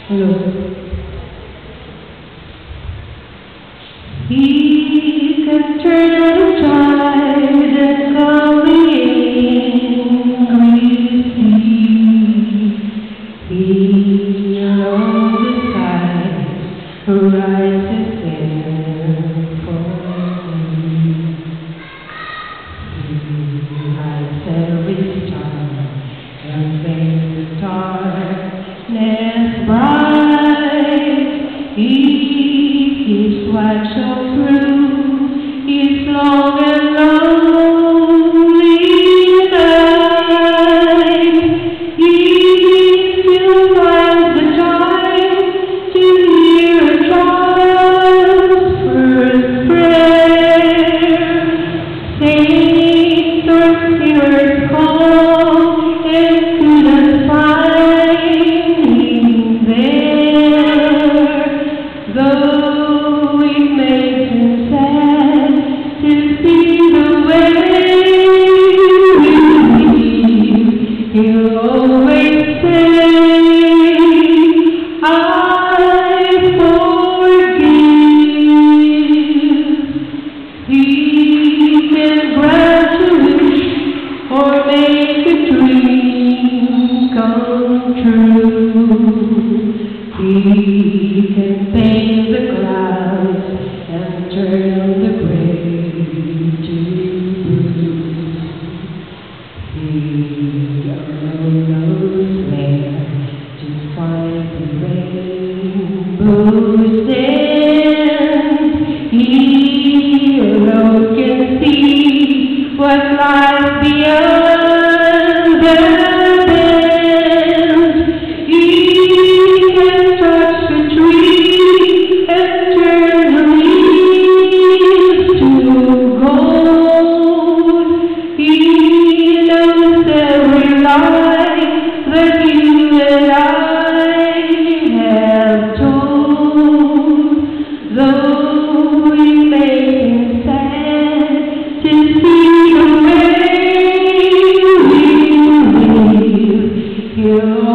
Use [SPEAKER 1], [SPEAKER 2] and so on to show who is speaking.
[SPEAKER 1] Hello. He can turn on the tide and come in He along the side rises in for me. He lights every star and makes the darkness bright. He keeps watch all through his long and lonely night. He still finds the time to hear a child's first prayer. Saints or sinners call and couldn't find him there. Though it makes him sad to see the way we live, he'll always say, I forgive. He can grant a wish or make a dream come true. He can paint the clouds and turn the gray to blue. He alone knows where to find the rainbow stand. He alone can see what lies beyond the bend. He can touch the tree and turn the leaves to gold. He knows every lie that you and I have told. Though it makes him sad to see the way we live, he'll